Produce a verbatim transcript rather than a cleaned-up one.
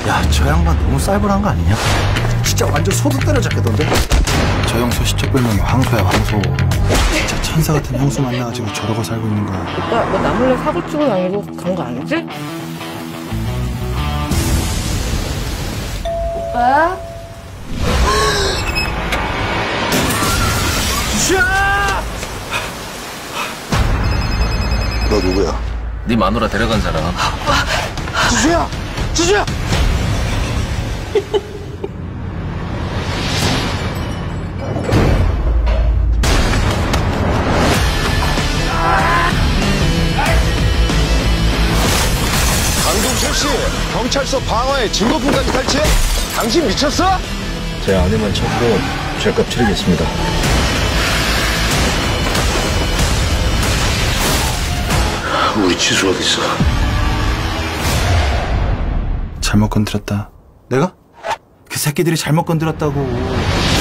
야, 저 양반 너무 쌀벌한 거 아니냐? 진짜 완전 소도 때려잡겠던데? 저 형수 시적 별명이 황소야, 황소. 진짜 천사 같은 형수 만나가지고 저러고 살고 있는 거야. 오빠, 너 나 몰래 사고 치고 다니고 그런 거 아니지? 오빠? 주주야! 너 누구야? 네 마누라 데려간 사람. 주주야! 주주야! 강동철 씨, 경찰서 방어에 증거품까지 탈취해? 당신 미쳤어? 제 아내만 찾고 죄값 치르겠습니다. 우리 지수 어디 있어? 잘못 건드렸다. 내가? 그 새끼들이 잘못 건드렸다고.